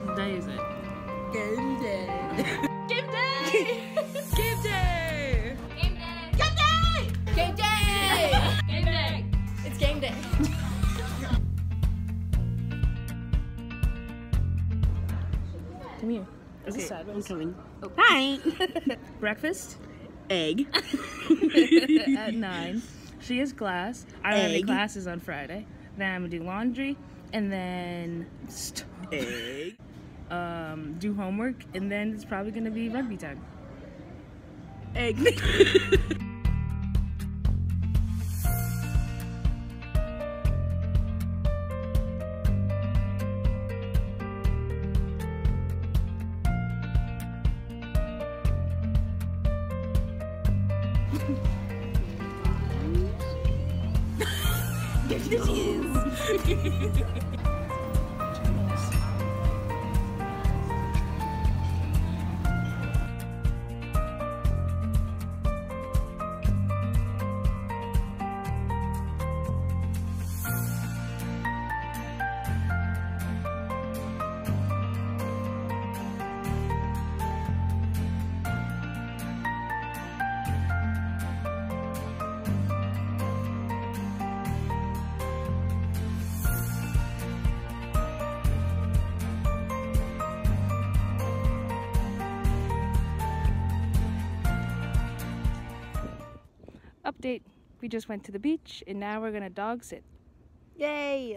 What day is it? Game day. Game day! Game day! Game day. Game day. Game day. Game day. It's game day. Come here. Is Okay, this sideways? I'm coming. Oh. Hi! Breakfast Egg. at 9. She has class. I don't have any Egg. classes on Friday. Then I'm gonna do laundry and then Egg. do homework, and then it's probably gonna be rugby time. Egg. Update. We just went to the beach and now we're gonna dog sit. Yay.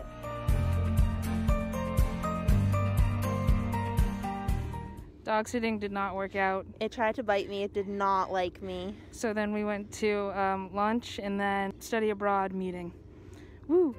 Dog sitting did not work out. It tried to bite me. It did not like me. So then we went to lunch and then study abroad meeting. Woo!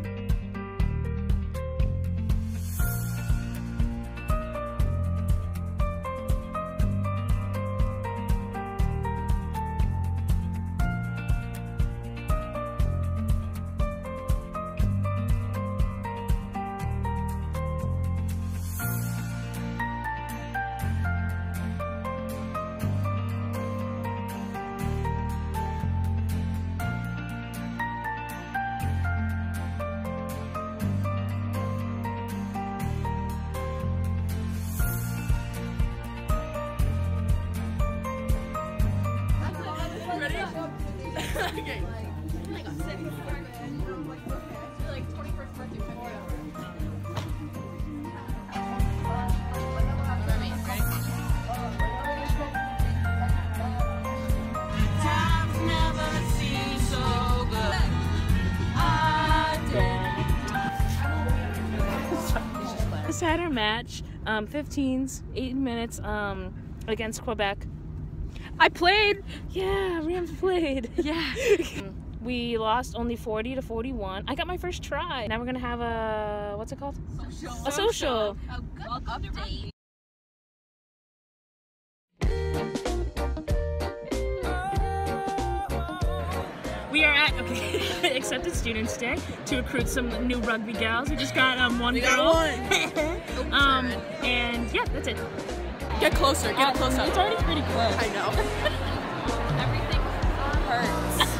Okay. Just had our match, 15s, 8 minutes against Quebec. I played! Yeah, Rams played. Yeah. We lost only 40 to 41. I got my first try. Now we're gonna have a, what's it called? A social. A good update. We are at, okay, Accepted Students Day to recruit some new rugby gals. We just got one We girl. got one. And yeah, that's it. Get closer. Get closer. It's already pretty close. I know. Everything hurts.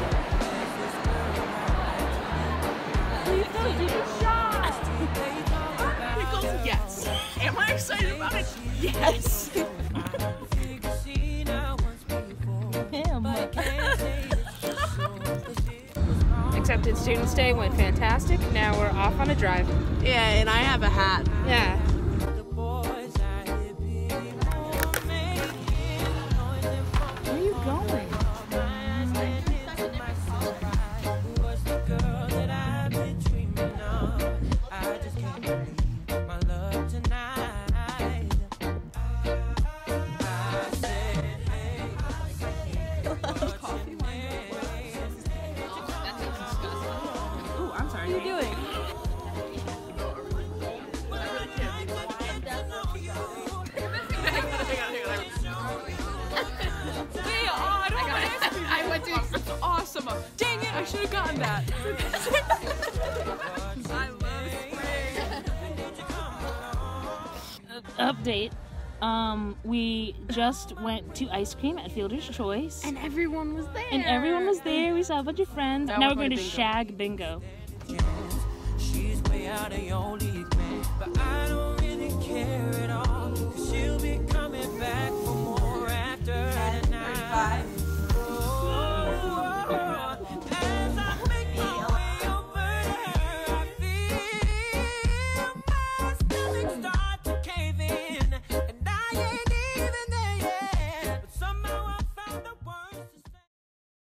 Please don't do the shot. Pickles, yes. Am I excited about it? Yes. Him. Accepted Students Day went fantastic. Now we're off on a drive. Yeah, and I have a hat. Yeah. Where are you going? Oh, I'm sorry. What are you doing? I went to. That's awesome. Dang it! I should have gotten that. I love spring. Update. We just went to ice cream at Fielder's Choice. And everyone was there. We saw a bunch of friends. That Now was we're going to my bingo. shag bingo. She's way out of your league, man. But I don't really care. care at